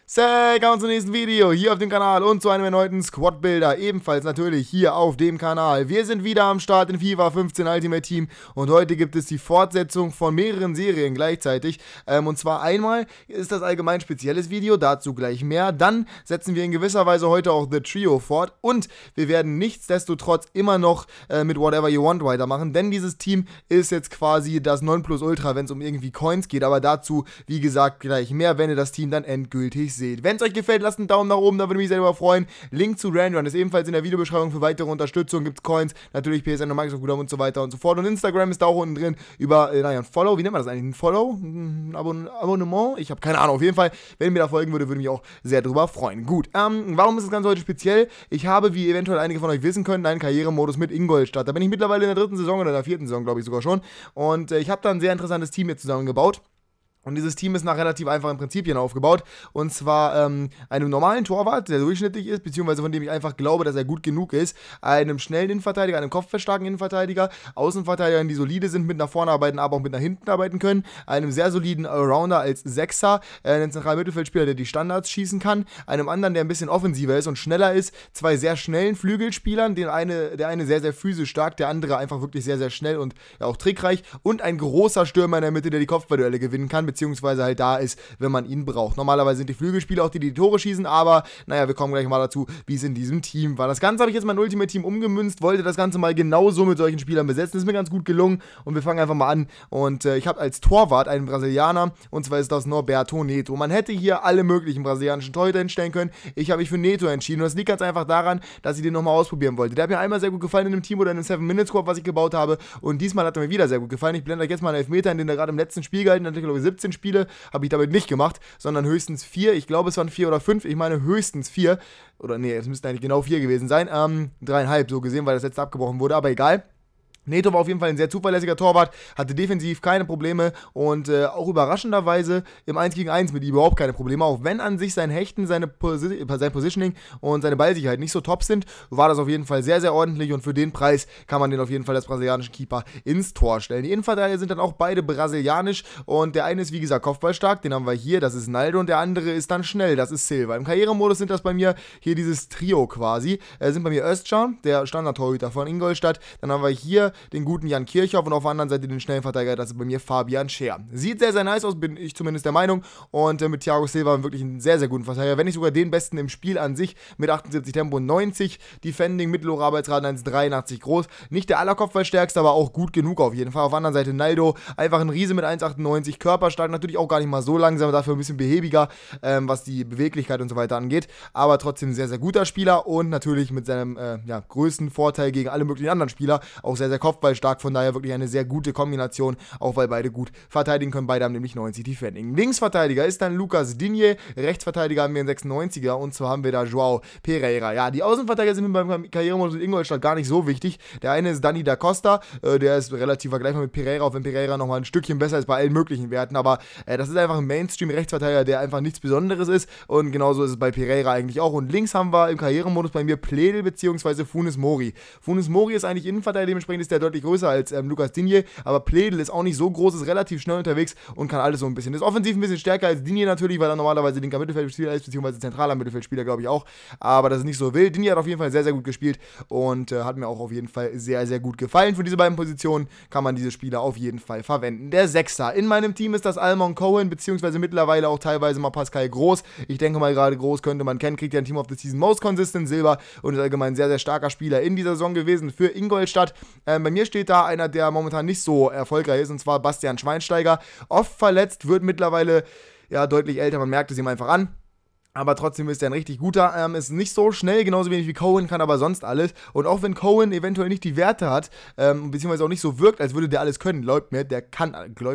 Willkommen zum nächsten Video hier auf dem Kanal und zu einem erneuten Squad-Builder, ebenfalls natürlich hier auf dem Kanal. Wir sind wieder am Start in FIFA 15 Ultimate Team und heute gibt es die Fortsetzung von mehreren Serien gleichzeitig. Und zwar einmal ist das allgemein spezielles Video, dazu gleich mehr. Dann setzen wir in gewisser Weise heute auch The Trio fort und wir werden nichtsdestotrotz immer noch mit Whatever You Want weitermachen, denn dieses Team ist jetzt quasi das Nonplusultra, wenn es um irgendwie Coins geht, aber dazu, wie gesagt, gleich mehr, wenn ihr das Team dann endgültig seht. Wenn es euch gefällt, lasst einen Daumen nach oben, da würde mich sehr darüber freuen. Link zu Randrun ist ebenfalls in der Videobeschreibung für weitere Unterstützung. Gibt es Coins, natürlich PSN und Microsoft Guthaben und so weiter und so fort. Und Instagram ist da auch unten drin über, ein Follow. Wie nennt man das eigentlich? Ein Follow? Ein Abonnement? Ich habe keine Ahnung. Auf jeden Fall, wenn ihr mir da folgen würde ich mich auch sehr darüber freuen. Gut, warum ist das Ganze heute speziell? Ich habe, wie eventuell einige von euch wissen können, einen Karrieremodus mit Ingolstadt. Da bin ich mittlerweile in der 3. Saison oder in der 4. Saison, glaube ich sogar schon. Und ich habe da ein sehr interessantes Team jetzt zusammengebaut. Und dieses Team ist nach relativ einfachen Prinzipien aufgebaut. Und zwar einem normalen Torwart, der durchschnittlich ist, beziehungsweise von dem ich einfach glaube, dass er gut genug ist. Einem schnellen Innenverteidiger, einem kopfballstarken Innenverteidiger, Außenverteidigern, die solide sind, mit nach vorne arbeiten, aber auch mit nach hinten arbeiten können. Einem sehr soliden Allrounder als Sechser, einen zentralen Mittelfeldspieler, der die Standards schießen kann. Einem anderen, der ein bisschen offensiver ist und schneller ist. Zwei sehr schnellen Flügelspielern, der eine sehr, sehr physisch stark, der andere einfach wirklich sehr, sehr schnell und ja auch trickreich. Und ein großer Stürmer in der Mitte, der die Kopfballduelle gewinnen kann, beziehungsweise halt da ist, wenn man ihn braucht. Normalerweise sind die Flügelspieler auch die Tore schießen, aber naja, wir kommen gleich mal dazu, wie es in diesem Team war. Das Ganze habe ich jetzt mein Ultimate-Team umgemünzt, wollte das Ganze mal genauso mit solchen Spielern besetzen. Das ist mir ganz gut gelungen und wir fangen einfach mal an. Und ich habe als Torwart einen Brasilianer, und zwar ist das Norberto Neto. Man hätte hier alle möglichen brasilianischen Torhüter hinstellen können. Ich habe mich für Neto entschieden und das liegt ganz einfach daran, dass ich den nochmal ausprobieren wollte. Der hat mir einmal sehr gut gefallen in einem Team oder in einem 7-Minute-Squad, was ich gebaut habe, und diesmal hat er mir wieder sehr gut gefallen. Ich blende euch jetzt mal einen Elfmeter, in den er gerade im letzten Spiel gehalten hat, ich glaube 17 Spiele, habe ich damit nicht gemacht, sondern höchstens 4. Ich glaube, es waren 4 oder 5. Ich meine höchstens 4. Oder nee, es müssten eigentlich genau 4 gewesen sein. 3,5 so gesehen, weil das letzte abgebrochen wurde, aber egal. Neto war auf jeden Fall ein sehr zuverlässiger Torwart, hatte defensiv keine Probleme und auch überraschenderweise im 1 gegen 1 mit ihm überhaupt keine Probleme. Auch wenn an sich sein Hechten, sein Positioning und seine Ballsicherheit nicht so top sind, war das auf jeden Fall sehr, sehr ordentlich und für den Preis kann man den auf jeden Fall als brasilianischen Keeper ins Tor stellen. Die Innenverteidiger sind dann auch beide brasilianisch und der eine ist wie gesagt kopfballstark, den haben wir hier, das ist Naldo, und der andere ist dann schnell, das ist Silva. Im Karrieremodus sind das bei mir hier dieses Trio quasi, sind bei mir Özcan, der Standardtorhüter von Ingolstadt, dann haben wir hier den guten Jan Kirchhoff und auf der anderen Seite den schnellen Verteidiger, das ist bei mir Fabian Scher. Sieht sehr, sehr nice aus, bin ich zumindest der Meinung, und mit Thiago Silva wirklich einen sehr, sehr guten Verteidiger, wenn nicht sogar den besten im Spiel an sich, mit 78 Tempo, 90 Defending, mittlere Arbeitsrate 1,83 groß, nicht der allerkopfballstärkste, aber auch gut genug auf jeden Fall. Auf der anderen Seite Naldo, einfach ein Riese mit 1,98, körperstark, natürlich auch gar nicht mal so langsam, dafür ein bisschen behäbiger, was die Beweglichkeit und so weiter angeht, aber trotzdem sehr, sehr guter Spieler und natürlich mit seinem größten Vorteil gegen alle möglichen anderen Spieler, auch sehr, sehr kopfballstark, von daher wirklich eine sehr gute Kombination, auch weil beide gut verteidigen können. Beide haben nämlich 90 Defending. Linksverteidiger ist dann Lucas Digne, Rechtsverteidiger haben wir einen 96er und zwar haben wir da João Pereira. Ja, die Außenverteidiger sind mir beim Karrieremodus in Ingolstadt gar nicht so wichtig. Der eine ist Dani da Costa, der ist relativ vergleichbar mit Pereira, auch wenn Pereira nochmal ein Stückchen besser ist bei allen möglichen Werten, aber das ist einfach ein Mainstream-Rechtsverteidiger, der einfach nichts Besonderes ist und genauso ist es bei Pereira eigentlich auch. Und links haben wir im Karrieremodus bei mir Pledel bzw. Funes Mori. Funes Mori ist eigentlich Innenverteidiger, dementsprechend ist der deutlich größer als Lucas Digne, aber Pledel ist auch nicht so groß, ist relativ schnell unterwegs und kann alles so ein bisschen. Ist offensiv ein bisschen stärker als Digne natürlich, weil er normalerweise linker Mittelfeldspieler ist, beziehungsweise zentraler Mittelfeldspieler, glaube ich auch, aber das ist nicht so wild. Digne hat auf jeden Fall sehr, sehr gut gespielt und hat mir auch auf jeden Fall sehr, sehr gut gefallen. Für diese beiden Positionen kann man diese Spieler auf jeden Fall verwenden. Der Sechser in meinem Team ist das Almon Cohen, beziehungsweise mittlerweile auch teilweise mal Pascal Groß. Ich denke mal, gerade Groß könnte man kennen, kriegt ja ein Team of the Season Most Consistent Silber und ist allgemein ein sehr, sehr starker Spieler in dieser Saison gewesen für Ingolstadt. Bei mir steht da einer, der momentan nicht so erfolgreich ist, und zwar Bastian Schweinsteiger. Oft verletzt, wird mittlerweile ja deutlich älter, man merkt es ihm einfach an. Aber trotzdem ist er ein richtig guter, ist nicht so schnell, genauso wenig wie Cohen, kann aber sonst alles. Und auch wenn Cohen eventuell nicht die Werte hat, beziehungsweise auch nicht so wirkt, als würde der alles können, glaubt mir, der kann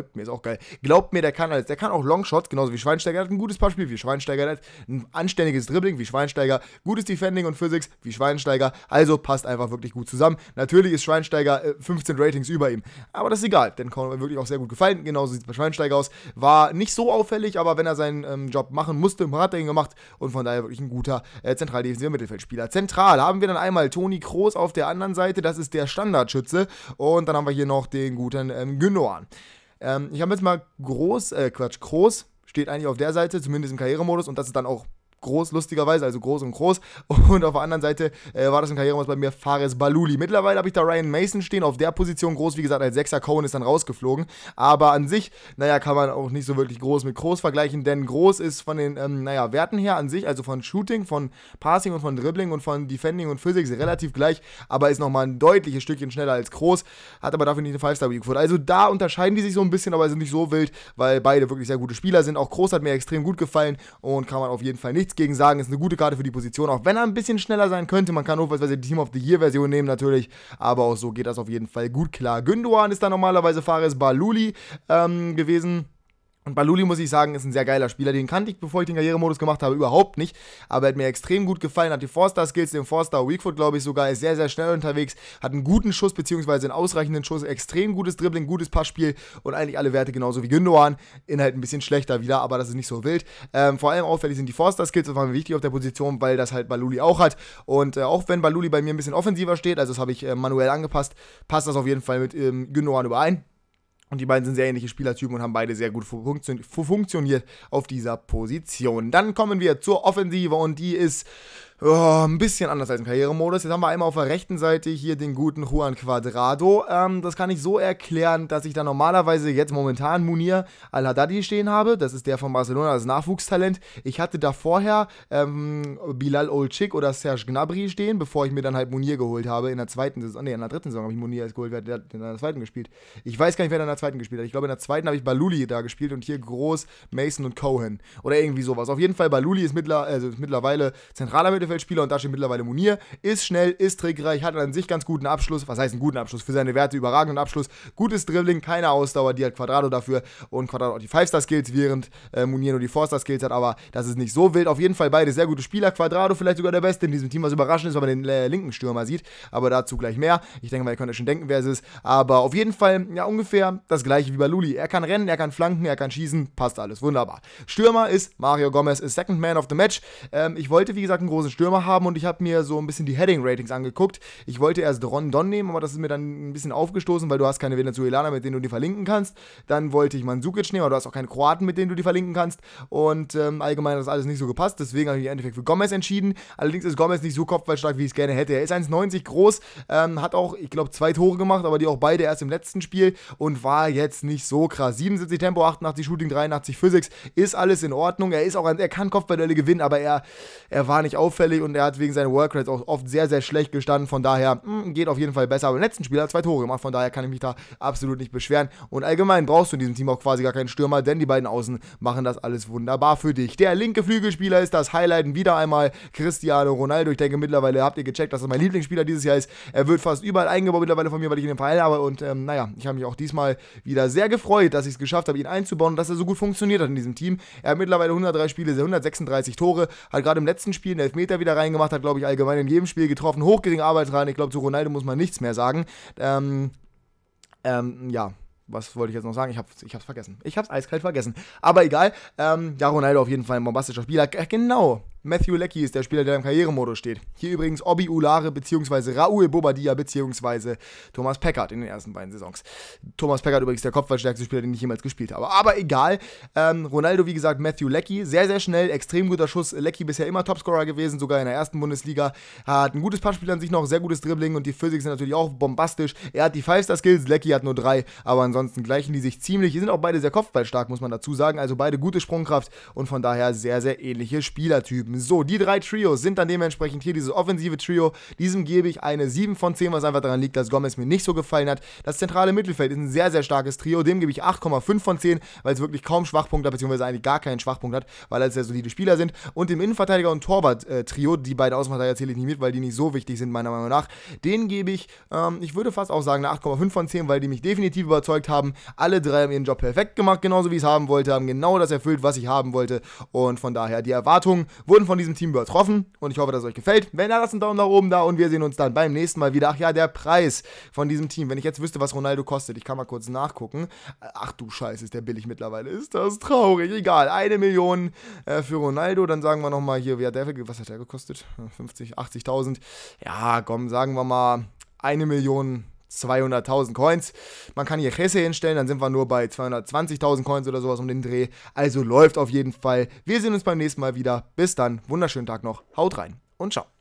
alles. Der kann auch Longshots, genauso wie Schweinsteiger, der hat ein gutes Passspiel wie Schweinsteiger, der hat ein anständiges Dribbling wie Schweinsteiger, gutes Defending und Physics wie Schweinsteiger, also passt einfach wirklich gut zusammen. Natürlich ist Schweinsteiger 15 Ratings über ihm, aber das ist egal, denn Cohen hat mir wirklich auch sehr gut gefallen, genauso sieht es bei Schweinsteiger aus. War nicht so auffällig, aber wenn er seinen Job machen musste, hat er ihn gemacht. Und von daher wirklich ein guter zentral-defensiver Mittelfeldspieler. Zentral haben wir dann einmal Toni Kroos auf der anderen Seite, das ist der Standardschütze. Und dann haben wir hier noch den guten Gündogan. Ich habe jetzt mal Kroos steht eigentlich auf der Seite, zumindest im Karrieremodus, und das ist dann auch groß, lustigerweise, also groß und groß. Und auf der anderen Seite war das im Karrieremodus bei mir Fares Baluli. Mittlerweile habe ich da Ryan Mason stehen, auf der Position groß, wie gesagt, als Sechser. Cohen ist dann rausgeflogen. Aber an sich, naja, kann man auch nicht so wirklich groß mit Groß vergleichen, denn Groß ist von den, Werten her an sich, also von Shooting, von Passing und von Dribbling und von Defending und Physics relativ gleich, aber ist nochmal ein deutliches Stückchen schneller als Groß, hat aber dafür nicht eine 5-Star-Weakfoot. Also da unterscheiden die sich so ein bisschen, aber sind nicht so wild, weil beide wirklich sehr gute Spieler sind. Auch Groß hat mir extrem gut gefallen und kann man auf jeden Fall nichts gegen sagen, ist eine gute Karte für die Position, auch wenn er ein bisschen schneller sein könnte. Man kann notfalls die Team of the Year Version nehmen natürlich, aber auch so geht das auf jeden Fall gut klar. Gündoğan ist da normalerweise Fares Baluli gewesen. Und Baluli, muss ich sagen, ist ein sehr geiler Spieler. Den kannte ich, bevor ich den Karrieremodus gemacht habe, überhaupt nicht. Aber er hat mir extrem gut gefallen. Hat die 4-Star-Skills, den 4-Star-Weakfoot, glaube ich sogar. Ist sehr, sehr schnell unterwegs. Hat einen guten Schuss, beziehungsweise einen ausreichenden Schuss. Extrem gutes Dribbling, gutes Passspiel. Und eigentlich alle Werte genauso wie Gündoğan. Inhalt ein bisschen schlechter wieder, aber das ist nicht so wild. Vor allem auffällig sind die 4-Star-Skills. Das war mir wichtig auf der Position, weil das halt Baluli auch hat. Und auch wenn Baluli bei mir ein bisschen offensiver steht, also das habe ich manuell angepasst, passt das auf jeden Fall mit Gündoğan überein. Und die beiden sind sehr ähnliche Spielertypen und haben beide sehr gut funktioniert auf dieser Position. Dann kommen wir zur Offensive und die ist ein bisschen anders als im Karrieremodus. Jetzt haben wir einmal auf der rechten Seite hier den guten Juan Cuadrado. Das kann ich so erklären, dass ich da normalerweise jetzt momentan Munir Al-Haddadi stehen habe. Das ist der von Barcelona, das Nachwuchstalent. Ich hatte da vorher Bilal Olcik oder Serge Gnabry stehen, bevor ich mir dann halt Munir geholt habe. In der zweiten Saison, in der dritten Saison habe ich Munir geholt, wer hat in der zweiten gespielt. Ich weiß gar nicht, wer in der zweiten gespielt hat. Ich glaube, in der zweiten habe ich Baluli da gespielt und hier Groß, Mason und Cohen. Oder irgendwie sowas. Auf jeden Fall, Baluli ist mittlerweile zentraler Mittelfeldspieler und da steht mittlerweile Munir. Ist schnell, ist trickreich, hat an sich ganz guten Abschluss. Was heißt einen guten Abschluss? Für seine Werte überragenden Abschluss. Gutes Dribbling, keine Ausdauer, die hat Cuadrado dafür. Und Cuadrado auch die 5-Star-Skills, während Munir nur die 4-Star-Skills hat. Aber das ist nicht so wild. Auf jeden Fall beide sehr gute Spieler. Cuadrado vielleicht sogar der Beste in diesem Team, was überraschend ist, wenn man den linken Stürmer sieht. Aber dazu gleich mehr. Ich denke mal, ihr könnt euch schon denken, wer es ist. Aber auf jeden Fall, ja, ungefähr das gleiche wie Baluli. Er kann rennen, er kann flanken, er kann schießen. Passt alles. Wunderbar. Stürmer ist Mario Gomez, ist Second Man of the Match. Ich wollte, wie gesagt, einen großen Stürmer haben und ich habe mir so ein bisschen die Heading-Ratings angeguckt. Ich wollte erst Rondon nehmen, aber das ist mir dann ein bisschen aufgestoßen, weil du hast keine Venezuelaner, mit denen du die verlinken kannst. Dann wollte ich Mandzukic nehmen, aber du hast auch keine Kroaten, mit denen du die verlinken kannst. Und allgemein hat das alles nicht so gepasst. Deswegen habe ich im Endeffekt für Gomez entschieden. Allerdings ist Gomez nicht so kopfballstark, wie ich es gerne hätte. Er ist 1,90 groß, hat auch, ich glaube, 2 Tore gemacht, aber die auch beide erst im letzten Spiel und war jetzt nicht so krass. 77 Tempo, 88 Shooting, 83 Physics, ist alles in Ordnung. Er kann Kopfballduelle gewinnen, aber er war nicht auffällig und er hat wegen seiner Workrate auch oft sehr, sehr schlecht gestanden. Von daher geht auf jeden Fall besser. Aber im letzten Spiel hat er 2 Tore gemacht, von daher kann ich mich da absolut nicht beschweren. Und allgemein brauchst du in diesem Team auch quasi gar keinen Stürmer, denn die beiden Außen machen das alles wunderbar für dich. Der linke Flügelspieler ist das Highlight wieder einmal Cristiano Ronaldo. Ich denke, mittlerweile habt ihr gecheckt, dass er mein Lieblingsspieler dieses Jahr ist. Er wird fast überall eingebaut mittlerweile von mir, weil ich ihn im Verein habe. Und ich habe mich auch diesmal wieder sehr gefreut, dass ich es geschafft habe, ihn einzubauen und dass er so gut funktioniert hat in diesem Team. Er hat mittlerweile 103 Spiele, 136 Tore, hat gerade im letzten Spiel einen Elfmeter wieder reingemacht, hat, glaube ich, allgemein in jedem Spiel getroffen, hochgeringe Arbeitsrate. Ich glaube, zu Ronaldo muss man nichts mehr sagen. Was wollte ich jetzt noch sagen? Ich hab's vergessen. Ich hab's eiskalt vergessen. Aber egal. Ronaldo auf jeden Fall ein bombastischer Spieler. Genau. Matthew Leckie ist der Spieler, der im Karrieremodus steht. Hier übrigens Obi Ulare bzw. Raúl Bobadilla bzw. Thomas Peckard in den ersten beiden Saisons. Thomas Peckard übrigens der kopfballstärkste Spieler, den ich jemals gespielt habe. Aber egal. Ronaldo, wie gesagt, Matthew Leckie. Sehr, sehr schnell, extrem guter Schuss. Leckie bisher immer Topscorer gewesen, sogar in der ersten Bundesliga. Hat ein gutes Passspiel an sich noch, sehr gutes Dribbling und die Physics sind natürlich auch bombastisch. Er hat die 5-Star-Skills, Leckie hat nur 3, aber ansonsten gleichen die sich ziemlich. Die sind auch beide sehr kopfballstark, muss man dazu sagen. Also beide gute Sprungkraft und von daher sehr, sehr ähnliche Spielertypen. So, die 3 Trios sind dann dementsprechend hier dieses offensive Trio. Diesem gebe ich eine 7 von 10, was einfach daran liegt, dass Gomez mir nicht so gefallen hat. Das zentrale Mittelfeld ist ein sehr, sehr starkes Trio. Dem gebe ich 8,5 von 10, weil es wirklich kaum Schwachpunkt hat, beziehungsweise eigentlich gar keinen Schwachpunkt hat, weil es sehr solide Spieler sind. Und dem Innenverteidiger und Torwart-Trio, die beiden Außenverteidiger zähle ich nicht mit, weil die nicht so wichtig sind, meiner Meinung nach. Den gebe ich, ich würde fast auch sagen, eine 8,5 von 10, weil die mich definitiv überzeugt haben. Alle 3 haben ihren Job perfekt gemacht, genauso wie ich es haben wollte, haben genau das erfüllt, was ich haben wollte. Und von daher, die Erwartungen wurden von diesem Team übertroffen und ich hoffe, dass es euch gefällt. Wenn ja, lasst einen Daumen nach oben da und wir sehen uns dann beim nächsten Mal wieder. Ach ja, der Preis von diesem Team. Wenn ich jetzt wüsste, was Ronaldo kostet, ich kann mal kurz nachgucken. Ach du Scheiße, ist der billig mittlerweile. Ist das traurig. Egal, 1 Million für Ronaldo. Dann sagen wir nochmal hier, was hat der gekostet? 50, 80.000. Ja, komm, sagen wir mal 1 Million 200.000 Coins. Man kann hier Kresse hinstellen, dann sind wir nur bei 220.000 Coins oder sowas um den Dreh. Also läuft auf jeden Fall. Wir sehen uns beim nächsten Mal wieder. Bis dann, wunderschönen Tag noch, haut rein und ciao.